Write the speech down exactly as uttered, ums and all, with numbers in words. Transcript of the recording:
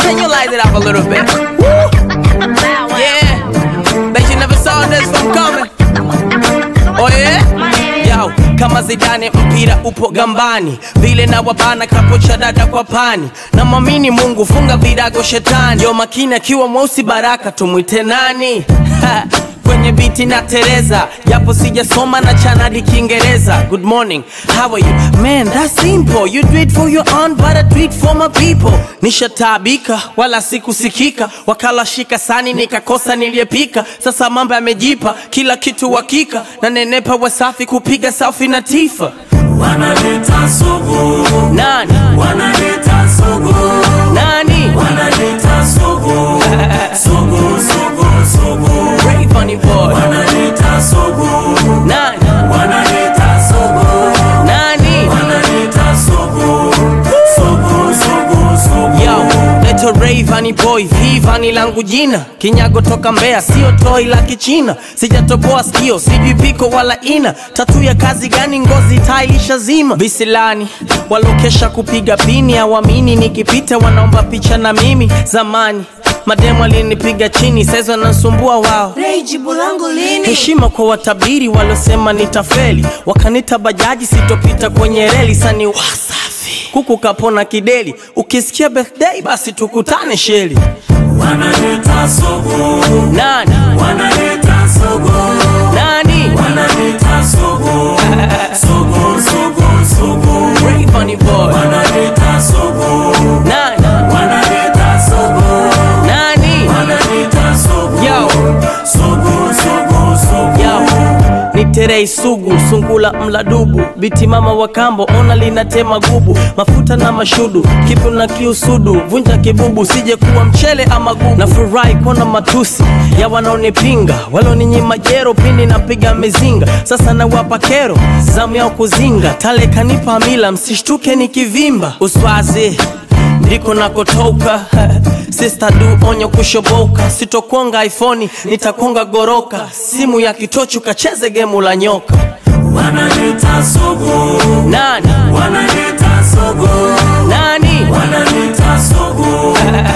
Can you light it up a little bit? Woo! Yeah. Bet you never saw this from coming. Oh yeah? Yo, kama Zidane mpira upo gambani, vile na wabana kapocha dada kwa pani. Na mamini Mungu funga virago shetani. Yo makini akiwa mweusi baraka tumuite nani? Ha. Kwenye biti na Teresa, yapo sijasoma na chana di Kiingereza. Good morning, how are you? Man, that's simple. You do it for your own, but I do it for my people. Nishatabika, wala sikusikika. Wakala shika sani, nikakosa niliepika. Sasa mambo yamejipa, kila kitu wakika. Na nenepa WASAFI kupiga selfie na tifa. Wanaleta sugu. Nani? Wanaleta sugu. Nani? Wanaleta sugu. Sugu, sugu, sugu. Rayvanny boy. Wanaleta sugu. Nani? Wanaleta sugu. Nani? Wanaleta sugu. Sugu, sugu, sugu. Yo, leto Rayvanny boy, Vivani langu jina. Kinyago toka Mbeya, sio toy la kichina. Sijatoboa sikio, sijui piko wala ina. Tatu ya kazi gani ngozi tailisha zima. Bisilani, walokesha kupiga pini. Hawamini nikipita wanaomba picha na mimi. Zamani mademu alinipiga chini, sasa wanasumbua wao. Ray, jibu langu lini? Heshima kwa watabiri walosema nitafeli. Wakanita bajaji sitopita kwenye reli. Sani WASAFI, kuku kapona kideli. Ukisikia birthday basi tukutane sheli. Wanaleta sugu. Nani? Wanaleta sugu. Nani? Wanaleta sugu. Sugu, sugu, sugu. Rayvanny boy. Wanaleta sugu. Nani? Wanaleta sugu. Nani? Wanaleta sugu. Yo, Sugu, sugu, sugu. yo, niterei sugu, sungula mladubu. Biti mama wa kambo, ona linatema gubu. Mafuta na mashudu, kipu na kiusudu. Vunja kibubu, sije kuwa mchele ama gubu. Na furahi kona matusi ya wanaonipinga. Waloninyima jero pindi napiga mizinga. Sasa na wapa kero, zamu yao kuzinga. Tale kanipa mila, msishtuke nikivimba. Uswazi, ndiko nakotoka. Sister du onyo kushoboka. Sitokonga iPhone, nitakonga goroka. Simu ya kitochu kacheze gemu la nyoka. Wanaleta sugu. Nani? Wanaleta sugu. Nani? Wanaleta sugu.